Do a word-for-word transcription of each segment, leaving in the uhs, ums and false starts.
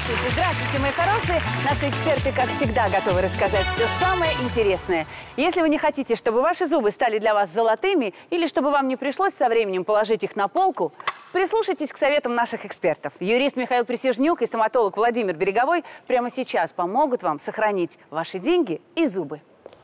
Здравствуйте, здравствуйте, мои хорошие. Наши эксперты, как всегда, готовы рассказать все самое интересное. Если вы не хотите, чтобы ваши зубы стали для вас золотыми, или чтобы вам не пришлось со временем положить их на полку, прислушайтесь к советам наших экспертов. Юрист Михаил Присяжнюк и стоматолог Владимир Береговой прямо сейчас помогут вам сохранить ваши деньги и зубы.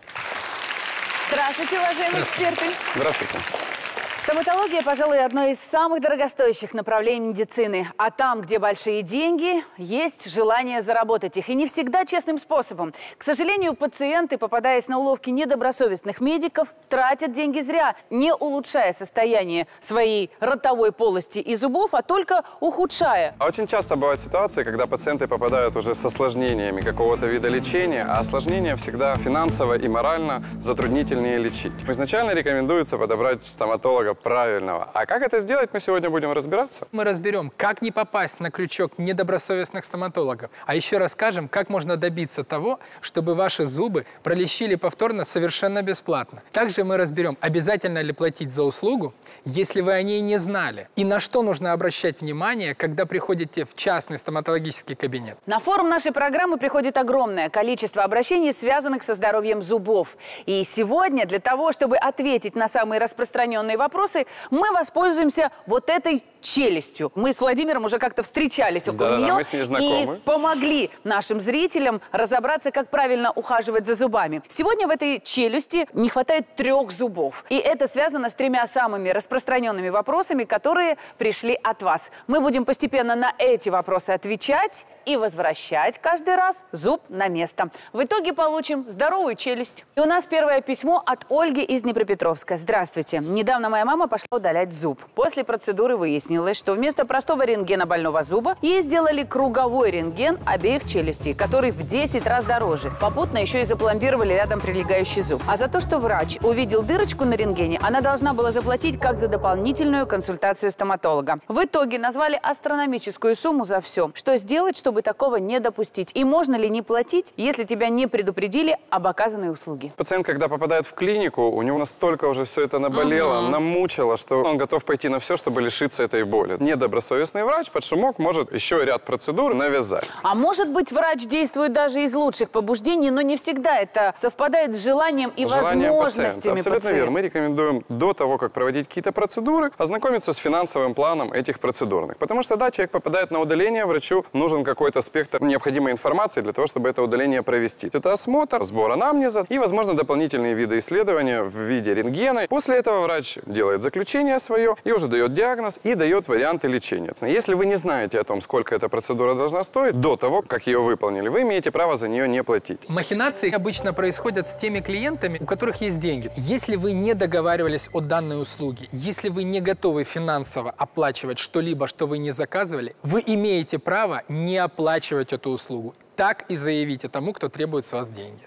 Здравствуйте, уважаемые эксперты. Здравствуйте. Стоматология, пожалуй, одно из самых дорогостоящих направлений медицины. А там, где большие деньги, есть желание заработать их. И не всегда честным способом. К сожалению, пациенты, попадаясь на уловки недобросовестных медиков, тратят деньги зря, не улучшая состояние своей ротовой полости и зубов, а только ухудшая. Очень часто бывают ситуации, когда пациенты попадают уже с осложнениями какого-то вида лечения, а осложнения всегда финансово и морально затруднительнее лечить. Изначально рекомендуется подобрать стоматолога правильного. А как это сделать, мы сегодня будем разбираться. Мы разберем, как не попасть на крючок недобросовестных стоматологов. А еще расскажем, как можно добиться того, чтобы ваши зубы пролечили повторно совершенно бесплатно. Также мы разберем, обязательно ли платить за услугу, если вы о ней не знали. И на что нужно обращать внимание, когда приходите в частный стоматологический кабинет. На форум нашей программы приходит огромное количество обращений, связанных со здоровьем зубов. И сегодня для того, чтобы ответить на самые распространенные вопросы, мы воспользуемся вот этой челюстью. Мы с Владимиром уже как-то встречались около да, нее да, мы с ней знакомы. И помогли нашим зрителям разобраться, как правильно ухаживать за зубами. Сегодня в этой челюсти не хватает трех зубов. И это связано с тремя самыми распространенными вопросами, которые пришли от вас. Мы будем постепенно на эти вопросы отвечать и возвращать каждый раз зуб на место. В итоге получим здоровую челюсть. И у нас первое письмо от Ольги из Днепропетровска. Здравствуйте. Недавно моя мама пошла удалять зуб. После процедуры выяснилось, что вместо простого рентгена больного зуба ей сделали круговой рентген обеих челюстей, который в десять раз дороже. Попутно еще и запломбировали рядом прилегающий зуб. А за то, что врач увидел дырочку на рентгене, она должна была заплатить как за дополнительную консультацию стоматолога. В итоге назвали астрономическую сумму за все. Что сделать, чтобы такого не допустить? И можно ли не платить, если тебя не предупредили об оказанной услуге? Пациент, когда попадает в клинику, у него настолько уже все это наболело, угу. намучило, что он готов пойти на все, чтобы лишиться этой боли. Недобросовестный врач под шумок может еще ряд процедур навязать. А может быть, врач действует даже из лучших побуждений, но не всегда это совпадает с желанием и Желанием возможностями пациента. Абсолютно пациента. верно. Мы рекомендуем до того, как проводить какие-то процедуры, ознакомиться с финансовым планом этих процедурных. Потому что, да, человек попадает на удаление, врачу нужен какой-то спектр необходимой информации для того, чтобы это удаление провести. Это осмотр, сбор анамнеза и, возможно, дополнительные виды исследования в виде рентгена. После этого врач делает заключение свое и уже дает диагноз и дает варианты лечения. Если вы не знаете о том, сколько эта процедура должна стоить, до того, как ее выполнили, вы имеете право за нее не платить. Махинации обычно происходят с теми клиентами, у которых есть деньги. Если вы не договаривались о данной услуге, если вы не готовы финансово оплачивать что-либо, что вы не заказывали, вы имеете право не оплачивать эту услугу. Так и заявите тому, кто требует с вас деньги.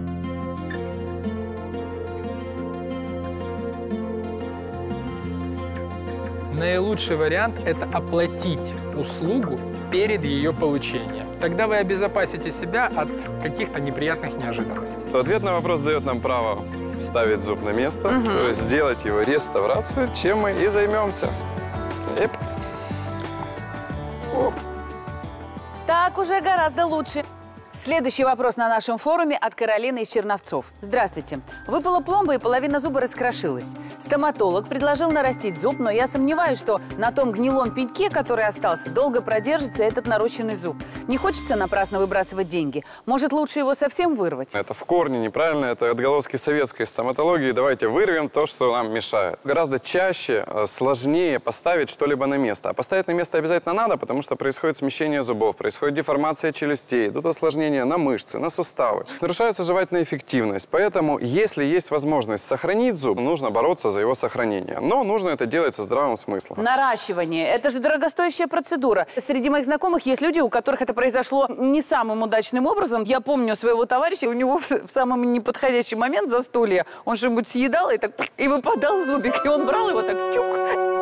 Наилучший вариант – это оплатить услугу перед ее получением. Тогда вы обезопасите себя от каких-то неприятных неожиданностей. Ответ на вопрос дает нам право вставить зуб на место, угу. то есть сделать его реставрацию, чем мы и займемся. Эп. Оп. Так уже гораздо лучше. Следующий вопрос на нашем форуме от Каролины из Черновцов. Здравствуйте. Выпала пломба и половина зуба раскрошилась. Стоматолог предложил нарастить зуб, но я сомневаюсь, что на том гнилом пеньке, который остался, долго продержится этот нарощенный зуб. Не хочется напрасно выбрасывать деньги. Может, лучше его совсем вырвать? Это в корне неправильно, это отголоски советской стоматологии. Давайте вырвем то, что нам мешает. Гораздо чаще, сложнее поставить что-либо на место. А поставить на место обязательно надо, потому что происходит смещение зубов, происходит деформация челюстей, идут осложнения на мышцы, на суставы. Нарушается жевательная эффективность. Поэтому, если есть возможность сохранить зуб, нужно бороться за его сохранение. Но нужно это делать со здравым смыслом. Наращивание. Это же дорогостоящая процедура. Среди моих знакомых есть люди, у которых это произошло не самым удачным образом. Я помню своего товарища, у него в самый неподходящий момент за стулья он что-нибудь съедал и так и выпадал зубик. И он брал его так тюк.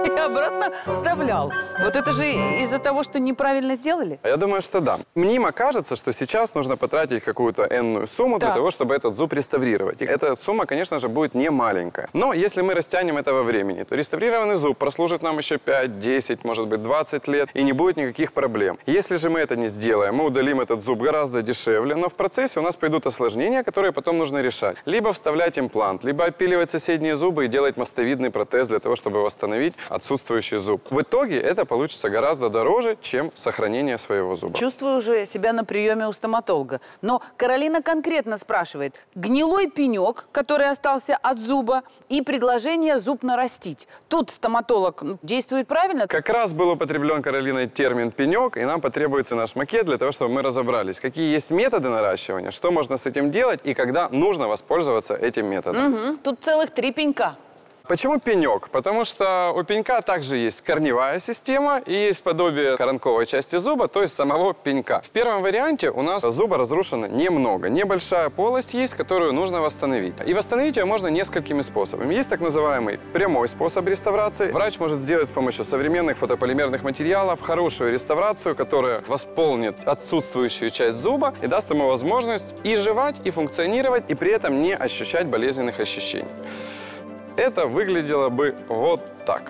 и обратно вставлял. Вот это же из-за того, что неправильно сделали? Я думаю, что да. Мнимо кажется, что сейчас нужно потратить какую-то энную сумму для Так. того, чтобы этот зуб реставрировать. И эта сумма, конечно же, будет не маленькая. Но если мы растянем это во времени, то реставрированный зуб прослужит нам еще пять, десять, может быть, двадцать лет, и не будет никаких проблем. Если же мы это не сделаем, мы удалим этот зуб гораздо дешевле, но в процессе у нас пойдут осложнения, которые потом нужно решать. Либо вставлять имплант, либо отпиливать соседние зубы и делать мостовидный протез для того, чтобы восстановить отсутствующий зуб. В итоге это получится гораздо дороже, чем сохранение своего зуба. Чувствую уже себя на приеме у стоматолога. Но Каролина конкретно спрашивает. Гнилой пенек, который остался от зуба, и предложение зуб нарастить. Тут стоматолог ну, действует правильно? Как раз был употреблен Каролиной термин «пенек», и нам потребуется наш макет для того, чтобы мы разобрались, какие есть методы наращивания, что можно с этим делать и когда нужно воспользоваться этим методом. Угу. Тут целых три пенька. Почему пенек? Потому что у пенька также есть корневая система и есть подобие коронковой части зуба, то есть самого пенька. В первом варианте у нас зуба разрушено немного. Небольшая полость есть, которую нужно восстановить. И восстановить ее можно несколькими способами. Есть так называемый прямой способ реставрации. Врач может сделать с помощью современных фотополимерных материалов хорошую реставрацию, которая восполнит отсутствующую часть зуба и даст ему возможность и жевать, и функционировать, и при этом не ощущать болезненных ощущений. Это выглядело бы вот так.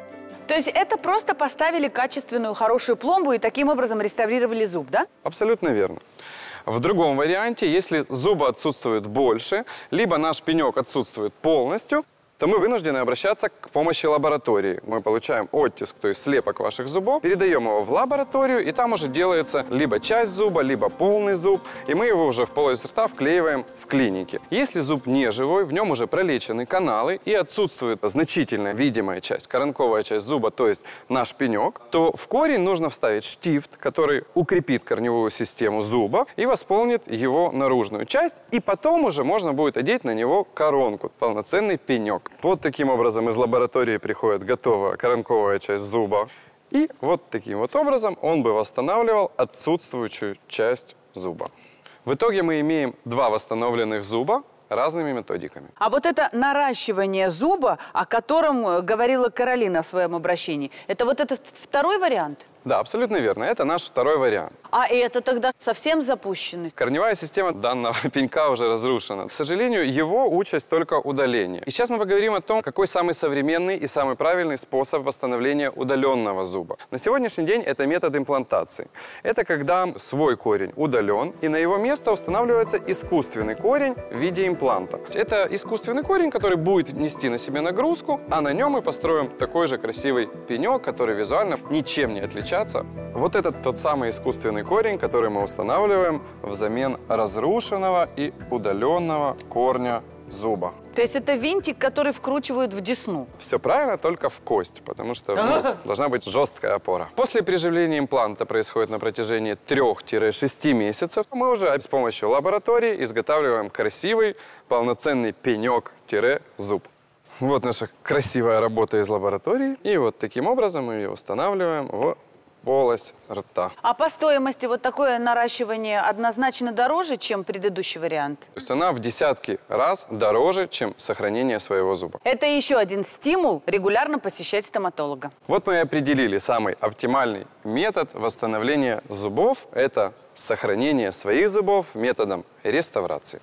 То есть это просто поставили качественную, хорошую пломбу и таким образом реставрировали зуб, да? Абсолютно верно. В другом варианте, если зуба отсутствует больше, либо наш пенек отсутствует полностью, то мы вынуждены обращаться к помощи лаборатории. Мы получаем оттиск, то есть слепок ваших зубов, передаем его в лабораторию, и там уже делается либо часть зуба, либо полный зуб, и мы его уже в полость рта вклеиваем в клинике. Если зуб не живой, в нем уже пролечены каналы и отсутствует значительная видимая часть, коронковая часть зуба, то есть наш пенек, то в корень нужно вставить штифт, который укрепит корневую систему зуба и восполнит его наружную часть, и потом уже можно будет одеть на него коронку, полноценный пенек. Вот таким образом из лаборатории приходит готовая коронковая часть зуба. И вот таким вот образом он бы восстанавливал отсутствующую часть зуба. В итоге мы имеем два восстановленных зуба разными методиками. А вот это наращивание зуба, о котором говорила Каролина в своем обращении, это вот этот второй вариант? Да, абсолютно верно. Это наш второй вариант. А это тогда совсем запущенный? Корневая система данного пенька уже разрушена. К сожалению, его участь только удаление. И сейчас мы поговорим о том, какой самый современный и самый правильный способ восстановления удаленного зуба. На сегодняшний день это метод имплантации. Это когда свой корень удален, и на его место устанавливается искусственный корень в виде импланта. Это искусственный корень, который будет нести на себе нагрузку, а на нем мы построим такой же красивый пенек, который визуально ничем не отличается. Вот этот тот самый искусственный корень, который мы устанавливаем взамен разрушенного и удаленного корня зуба. То есть это винтик, который вкручивают в десну? Все правильно, только в кость, потому что ну, должна быть жесткая опора. После приживления импланта происходит на протяжении трёх-шести месяцев. Мы уже с помощью лаборатории изготавливаем красивый полноценный пенек-зуб. Вот наша красивая работа из лаборатории. И вот таким образом мы ее устанавливаем в полость рта. А по стоимости вот такое наращивание однозначно дороже, чем предыдущий вариант? То есть она в десятки раз дороже, чем сохранение своего зуба. Это еще один стимул регулярно посещать стоматолога. Вот мы и определили самый оптимальный метод восстановления зубов. Это сохранение своих зубов методом реставрации.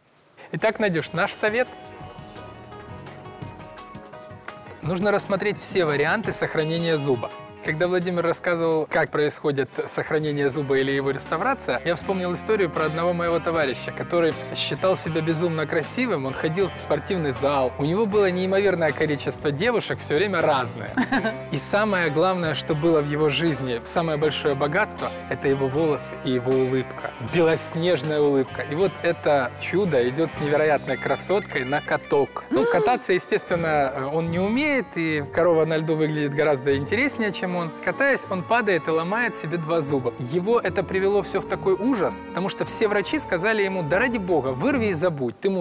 Итак, Надюш, наш совет. Нужно рассмотреть все варианты сохранения зуба. Когда Владимир рассказывал, как происходит сохранение зуба или его реставрация, я вспомнил историю про одного моего товарища, который считал себя безумно красивым, он ходил в спортивный зал, у него было неимоверное количество девушек, все время разные. И самое главное, что было в его жизни, самое большое богатство, это его волосы и его улыбка. Белоснежная улыбка. И вот это чудо идет с невероятной красоткой на каток. Ну, кататься, естественно, он не умеет, и корова на льду выглядит гораздо интереснее, чем он. Катаясь, он падает и ломает себе два зуба. Его это привело все в такой ужас, потому что все врачи сказали ему: да ради бога, вырви и забудь, ты мужик.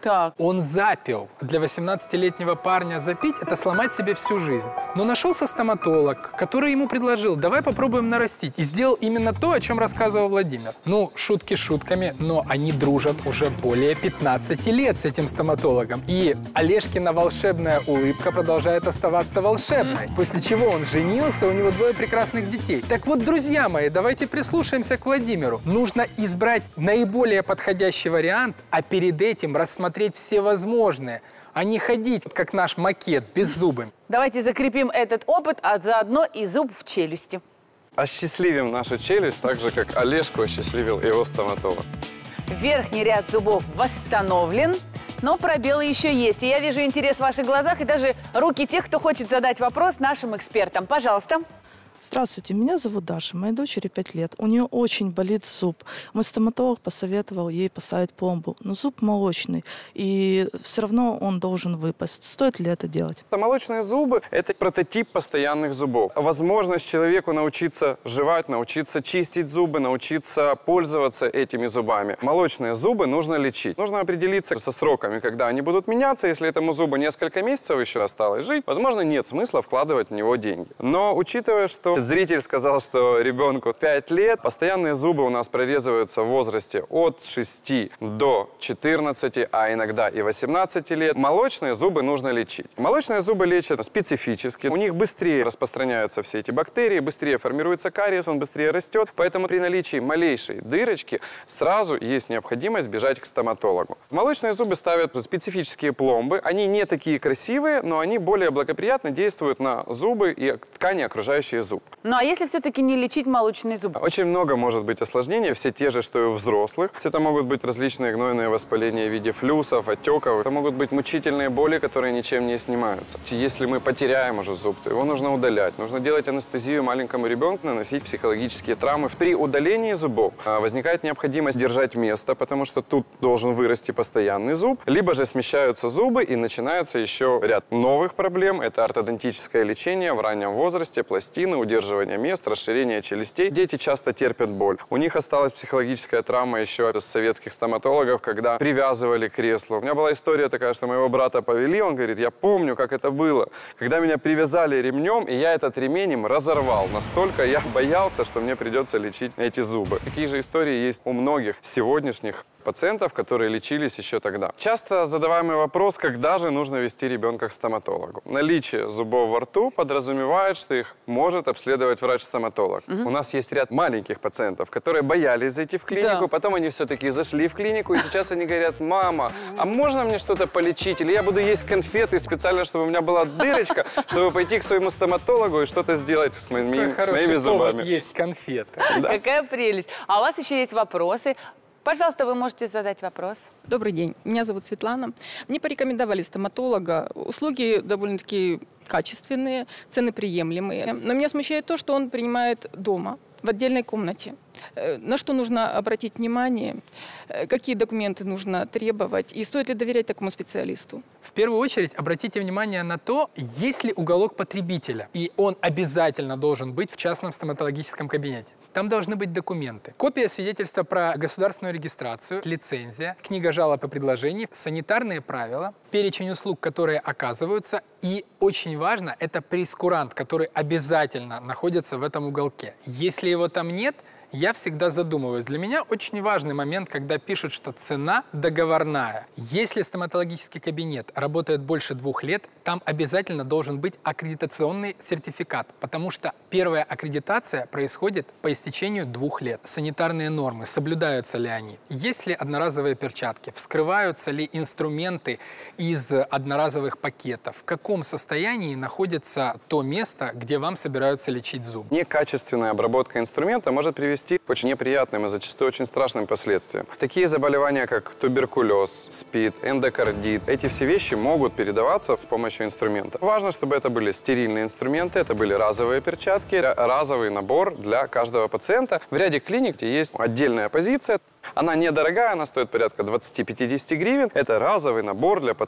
Так. Он запил. Для восемнадцатилетнего парня запить – это сломать себе всю жизнь. Но нашелся стоматолог, который ему предложил: давай попробуем нарастить. И сделал именно то, о чем рассказывал Владимир. Ну, шутки шутками, но они дружат уже более пятнадцати лет с этим стоматологом. И Олежкина волшебная улыбка продолжает оставаться волшебной. После чего он женился, у него двое прекрасных детей. Так вот, друзья мои, давайте прислушаемся к Владимиру. Нужно избрать наиболее подходящий вариант, а перед этим рассмотреть все возможные, а не ходить, как наш макет, без зубов. Давайте закрепим этот опыт, а заодно и зуб в челюсти. Осчастливим нашу челюсть, так же, как Олежку осчастливил его стоматолог. Верхний ряд зубов восстановлен, но пробелы еще есть. И я вижу интерес в ваших глазах и даже руки тех, кто хочет задать вопрос нашим экспертам. Пожалуйста. Здравствуйте, меня зовут Даша, моей дочери пять лет. У нее очень болит зуб. Мой стоматолог посоветовал ей поставить пломбу, но зуб молочный, и все равно он должен выпасть. Стоит ли это делать? Молочные зубы – это прототип постоянных зубов. Возможность человеку научиться жевать, научиться чистить зубы, научиться пользоваться этими зубами. Молочные зубы нужно лечить. Нужно определиться со сроками, когда они будут меняться. Если этому зубу несколько месяцев еще осталось жить, возможно, нет смысла вкладывать в него деньги. Но учитывая, что зритель сказал, что ребенку пять лет. Постоянные зубы у нас прорезываются в возрасте от шести до четырнадцати, а иногда и восемнадцати лет. Молочные зубы нужно лечить. Молочные зубы лечат специфически. У них быстрее распространяются все эти бактерии, быстрее формируется кариес, он быстрее растет. Поэтому при наличии малейшей дырочки сразу есть необходимость бежать к стоматологу. Молочные зубы ставят специфические пломбы. Они не такие красивые, но они более благоприятно действуют на зубы и ткани, окружающие зуб. Ну а если все-таки не лечить молочный зуб? Очень много может быть осложнений, все те же, что и у взрослых. Это могут быть различные гнойные воспаления в виде флюсов, отеков. Это могут быть мучительные боли, которые ничем не снимаются. Если мы потеряем уже зуб, то его нужно удалять. Нужно делать анестезию маленькому ребенку, наносить психологические травмы. При удалении зубов возникает необходимость держать место, потому что тут должен вырасти постоянный зуб. Либо же смещаются зубы и начинается еще ряд новых проблем. Это ортодонтическое лечение в раннем возрасте, пластины, удерживание мест, расширение челюстей. Дети часто терпят боль. У них осталась психологическая травма еще от советских стоматологов, когда привязывали к креслу. У меня была история такая, что моего брата повели, он говорит: я помню, как это было, когда меня привязали ремнем, и я этот ремень им разорвал. Настолько я боялся, что мне придется лечить эти зубы. Такие же истории есть у многих сегодняшних пациентов, которые лечились еще тогда. Часто задаваемый вопрос: когда же нужно вести ребенка к стоматологу? Наличие зубов во рту подразумевает, что их может обследовать врач-стоматолог. Угу. У нас есть ряд маленьких пациентов, которые боялись зайти в клинику, да. Потом они все-таки зашли в клинику, и сейчас они говорят: мама, а можно мне что-то полечить? Или я буду есть конфеты специально, чтобы у меня была дырочка, чтобы пойти к своему стоматологу и что-то сделать с моими, с моими зубами. Есть конфеты. Да. Какая прелесть. А у вас еще есть вопросы. Пожалуйста, вы можете задать вопрос. Добрый день. Меня зовут Светлана. Мне порекомендовали стоматолога. Услуги довольно-таки качественные, цены приемлемые. Но меня смущает то, что он принимает дома, в отдельной комнате. На что нужно обратить внимание, какие документы нужно требовать и стоит ли доверять такому специалисту? В первую очередь обратите внимание на то, есть ли уголок потребителя. И он обязательно должен быть в частном стоматологическом кабинете. Там должны быть документы. Копия свидетельства про государственную регистрацию, лицензия, книга жалоб и предложений, санитарные правила, перечень услуг, которые оказываются. И очень важно, это прейскурант, который обязательно находится в этом уголке. Если его там нет, я всегда задумываюсь. Для меня очень важный момент, когда пишут, что цена договорная. Если стоматологический кабинет работает больше двух лет, там обязательно должен быть аккредитационный сертификат, потому что первая аккредитация происходит по истечению двух лет. Санитарные нормы, соблюдаются ли они? Есть ли одноразовые перчатки? Вскрываются ли инструменты из одноразовых пакетов? В каком состоянии находится то место, где вам собираются лечить зуб? Некачественная обработка инструмента может привести к очень неприятным и зачастую очень страшным последствиям. Такие заболевания, как туберкулез, СПИД, эндокардит, эти все вещи могут передаваться с помощью инструмента. Важно, чтобы это были стерильные инструменты, это были разовые перчатки, разовый набор для каждого пациента. В ряде клиник есть отдельная позиция. Она недорогая, она стоит порядка двадцати пятидесяти гривен. Это разовый набор для пациента.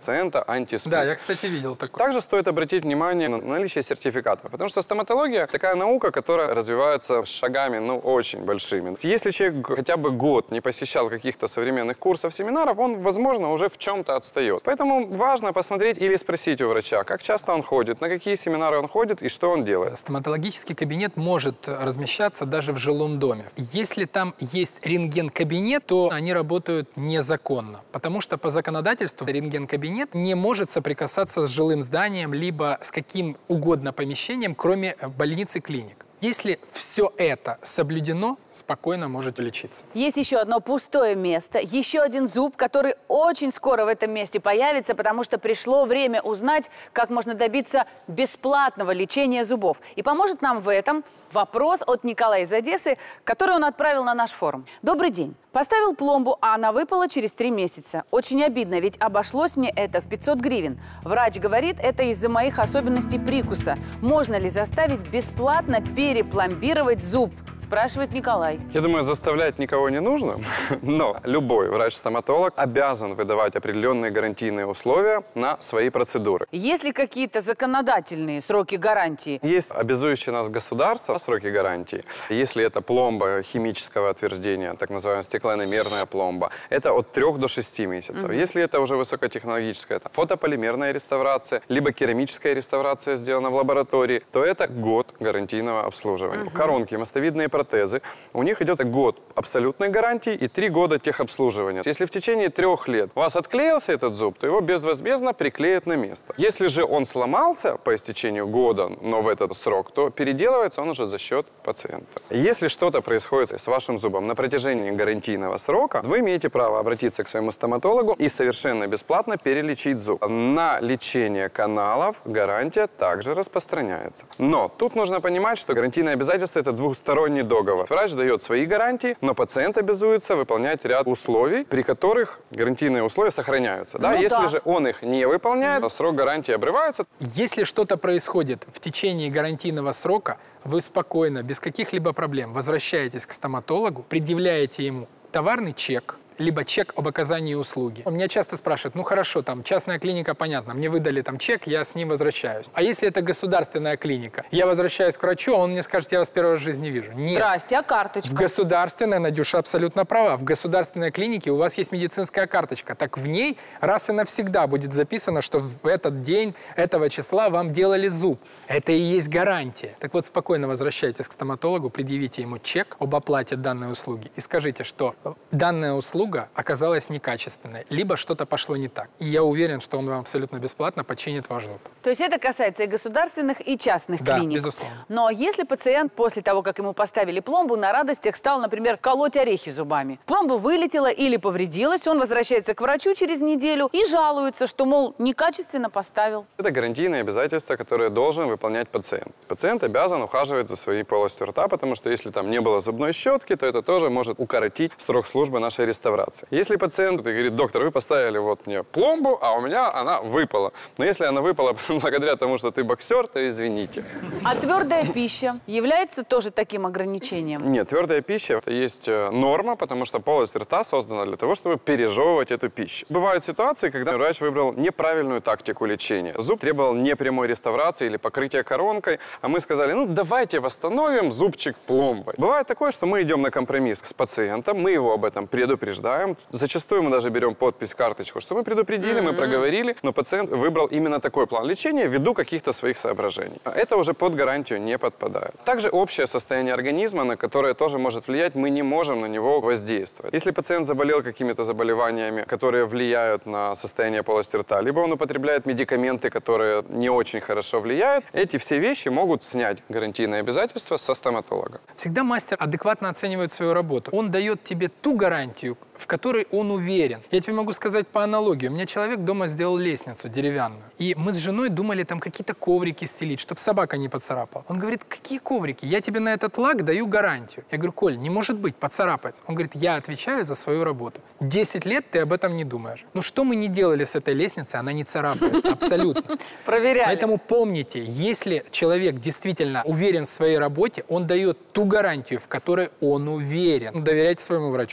пациента антисплит. Да, я, кстати, видел такое. Также стоит обратить внимание на наличие сертификатов, потому что стоматология такая наука, которая развивается шагами, ну, очень большими. Если человек хотя бы год не посещал каких-то современных курсов, семинаров, он, возможно, уже в чем-то отстает. Поэтому важно посмотреть или спросить у врача, как часто он ходит, на какие семинары он ходит и что он делает. Стоматологический кабинет может размещаться даже в жилом доме. Если там есть рентген-кабинет, то они работают незаконно, потому что по законодательству рентген-кабинет не может соприкасаться с жилым зданием либо с каким угодно помещением, кроме больниц и клиник. Если все это соблюдено, спокойно можете лечиться. Есть еще одно пустое место, еще один зуб, который очень скоро в этом месте появится, потому что пришло время узнать, как можно добиться бесплатного лечения зубов. И поможет нам в этом вопрос от Николая из Одессы, который он отправил на наш форум. Добрый день. Поставил пломбу, а она выпала через три месяца. Очень обидно, ведь обошлось мне это в пятьсот гривен. Врач говорит, это из-за моих особенностей прикуса. Можно ли заставить бесплатно перепломбировать зуб? Спрашивает Николай. Я думаю, заставлять никого не нужно, но любой врач-стоматолог обязан выдавать определенные гарантийные условия на свои процедуры. Есть ли какие-то законодательные сроки гарантии? Есть обязующие нас государство сроки гарантии. Если это пломба химического отвердения, так называемая стекляномерная пломба, это от трёх до шести месяцев. Mm-hmm. Если это уже высокотехнологическая, это фотополимерная реставрация, либо керамическая реставрация, сделана в лаборатории, то это год гарантийного обслуживания. Mm-hmm. Коронки, мостовидные протезы, у них идет год абсолютной гарантии и три года техобслуживания. Если в течение трех лет у вас отклеился этот зуб, то его безвозмездно приклеят на место. Если же он сломался по истечению года, но в этот срок, то переделывается он уже за счет пациента. Если что-то происходит с вашим зубом на протяжении гарантийного срока, вы имеете право обратиться к своему стоматологу и совершенно бесплатно перелечить зуб. На лечение каналов гарантия также распространяется. Но тут нужно понимать, что гарантийное обязательство – это двухсторонний договор. Врач дает свои гарантии, но пациент обязуется выполнять ряд условий, при которых гарантийные условия сохраняются. Да? Ну, Если да. же он их не выполняет, то срок гарантии обрывается. Если что-то происходит в течение гарантийного срока, вы спокойно, без каких-либо проблем возвращаетесь к стоматологу, предъявляете ему товарный чек, либо чек об оказании услуги. Меня часто спрашивают, ну хорошо, там частная клиника, понятно, мне выдали там чек, я с ним возвращаюсь. А если это государственная клиника? Я возвращаюсь к врачу, а он мне скажет, я вас первый раз в жизни вижу. Нет. Здрасте, а карточка? В государственной, Надюша абсолютно права, в государственной клинике у вас есть медицинская карточка, так в ней раз и навсегда будет записано, что в этот день, этого числа вам делали зуб. Это и есть гарантия. Так вот, спокойно возвращайтесь к стоматологу, предъявите ему чек об оплате данной услуги и скажите, что данная услуга оказалась некачественной, либо что-то пошло не так. И я уверен, что он вам абсолютно бесплатно починит ваш зуб. То есть это касается и государственных, и частных Да, клиник? безусловно. Но если пациент после того, как ему поставили пломбу, на радостях стал, например, колоть орехи зубами. Пломба вылетела или повредилась, он возвращается к врачу через неделю и жалуется, что, мол, некачественно поставил. Это гарантийные обязательства, которые должен выполнять пациент. Пациент обязан ухаживать за своей полостью рта, потому что если там не было зубной щетки, то это тоже может укоротить срок службы нашей реставрации. Если пациент говорит, доктор, вы поставили вот мне пломбу, а у меня она выпала. Но если она выпала благодаря тому, что ты боксер, то извините. А твердая пища является тоже таким ограничением? Нет, твердая пища – это есть норма, потому что полость рта создана для того, чтобы пережевывать эту пищу. Бывают ситуации, когда врач выбрал неправильную тактику лечения. Зуб требовал непрямой реставрации или покрытия коронкой, а мы сказали, ну давайте восстановим зубчик пломбой. Бывает такое, что мы идем на компромисс с пациентом, мы его об этом предупреждаем. Зачастую мы даже берем подпись, карточку, что мы предупредили, mm-hmm. мы проговорили, но пациент выбрал именно такой план лечения ввиду каких-то своих соображений. Это уже под гарантию не подпадает. Также общее состояние организма, на которое тоже может влиять, мы не можем на него воздействовать. Если пациент заболел какими-то заболеваниями, которые влияют на состояние полости рта, либо он употребляет медикаменты, которые не очень хорошо влияют, эти все вещи могут снять гарантийные обязательства со стоматолога. Всегда мастер адекватно оценивает свою работу. Он дает тебе ту гарантию, в которой он уверен. Я тебе могу сказать по аналогии. У меня человек дома сделал лестницу деревянную. И мы с женой думали там какие-то коврики стелить, чтобы собака не поцарапала. Он говорит, какие коврики? Я тебе на этот лак даю гарантию. Я говорю, Коль, не может быть, поцарапается. Он говорит, я отвечаю за свою работу. Десять лет ты об этом не думаешь. Ну что мы не делали с этой лестницей, она не царапается, абсолютно. Проверяли. Поэтому помните, если человек действительно уверен в своей работе, он дает ту гарантию, в которой он уверен. Доверяйте своему врачу.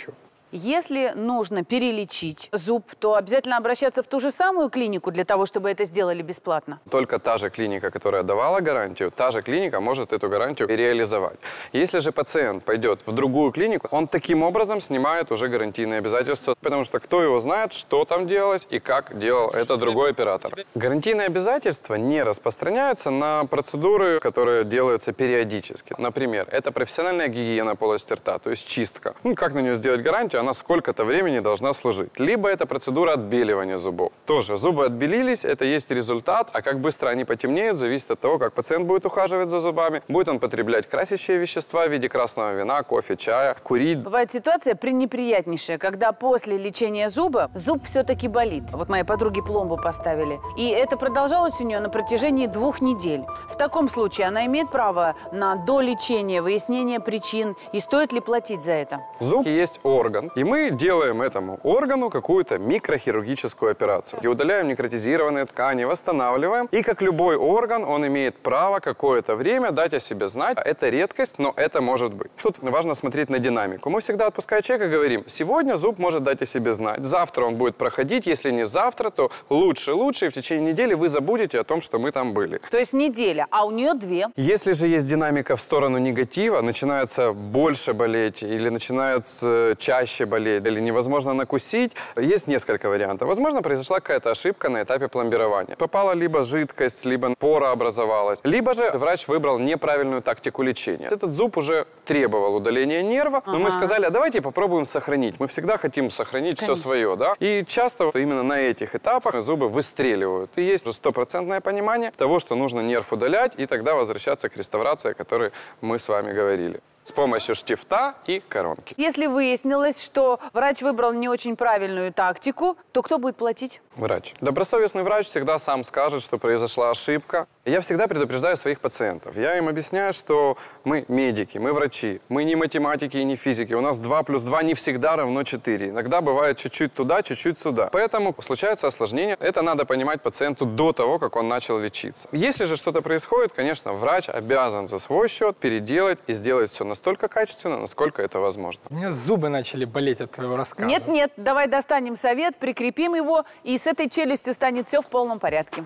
Если нужно перелечить зуб, то обязательно обращаться в ту же самую клинику для того, чтобы это сделали бесплатно? Только та же клиника, которая давала гарантию, та же клиника может эту гарантию реализовать. Если же пациент пойдет в другую клинику, он таким образом снимает уже гарантийные обязательства, потому что кто его знает, что там делалось и как делал это другой оператор. Гарантийные обязательства не распространяются на процедуры, которые делаются периодически. Например, это профессиональная гигиена полости рта, то есть чистка. Ну, как на нее сделать гарантию? Она сколько-то времени должна служить. Либо это процедура отбеливания зубов. Тоже зубы отбелились, это есть результат, а как быстро они потемнеют, зависит от того, как пациент будет ухаживать за зубами. Будет он потреблять красящие вещества в виде красного вина, кофе, чая, курить. Бывает ситуация пренеприятнейшая, когда после лечения зуба зуб все-таки болит. Вот моей подруге пломбу поставили. И это продолжалось у нее на протяжении двух недель. В таком случае она имеет право на долечение, выяснение причин. И стоит ли платить за это? Зуб есть орган, и мы делаем этому органу какую-то микрохирургическую операцию. И удаляем некротизированные ткани, восстанавливаем. И как любой орган, он имеет право какое-то время дать о себе знать. Это редкость, но это может быть. Тут важно смотреть на динамику. Мы всегда, отпуская человека, говорим, сегодня зуб может дать о себе знать. Завтра он будет проходить. Если не завтра, то лучше, лучше. И в течение недели вы забудете о том, что мы там были. То есть неделя, а у нее две. Если же есть динамика в сторону негатива, начинается больше болеть или начинается чаще болеть, или невозможно накусить, есть несколько вариантов. Возможно, произошла какая-то ошибка на этапе пломбирования. Попала либо жидкость, либо пора образовалась, либо же врач выбрал неправильную тактику лечения. Этот зуб уже требовал удаления нерва, но ага. мы сказали, а давайте попробуем сохранить. Мы всегда хотим сохранить Конечно. все свое, да? И часто именно на этих этапах зубы выстреливают. И есть стопроцентное понимание того, что нужно нерв удалять, и тогда возвращаться к реставрации, о которой мы с вами говорили. С помощью штифта и коронки. Если выяснилось, что врач выбрал не очень правильную тактику, то кто будет платить? Врач. Добросовестный врач всегда сам скажет, что произошла ошибка. Я всегда предупреждаю своих пациентов. Я им объясняю, что мы медики, мы врачи, мы не математики и не физики. У нас два плюс два не всегда равно четыре. Иногда бывает чуть-чуть туда, чуть-чуть сюда. Поэтому случаются осложнения. Это надо понимать пациенту до того, как он начал лечиться. Если же что-то происходит, конечно, врач обязан за свой счет переделать и сделать все настолько качественно, насколько это возможно. У меня зубы начали болеть от твоего рассказа. Нет-нет, давай достанем совет, прикрепим его, и с этой челюстью станет все в полном порядке.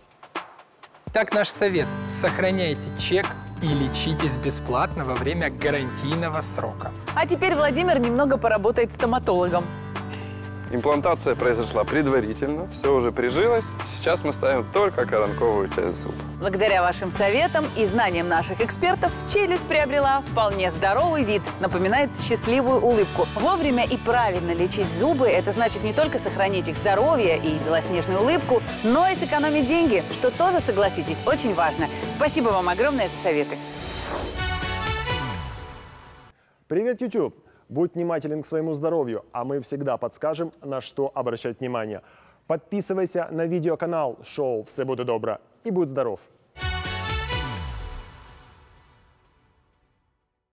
Так наш совет. Сохраняйте чек и лечитесь бесплатно во время гарантийного срока. А теперь Владимир немного поработает стоматологом. Имплантация произошла предварительно, все уже прижилось. Сейчас мы ставим только коронковую часть зуба. Благодаря вашим советам и знаниям наших экспертов челюсть приобрела вполне здоровый вид, напоминает счастливую улыбку. Вовремя и правильно лечить зубы – это значит не только сохранить их здоровье и белоснежную улыбку, но и сэкономить деньги, что тоже, согласитесь, очень важно. Спасибо вам огромное за советы. Привет, YouTube! Будь внимателен к своему здоровью, а мы всегда подскажем, на что обращать внимание. Подписывайся на видеоканал шоу «Все буде добре» и будь здоров!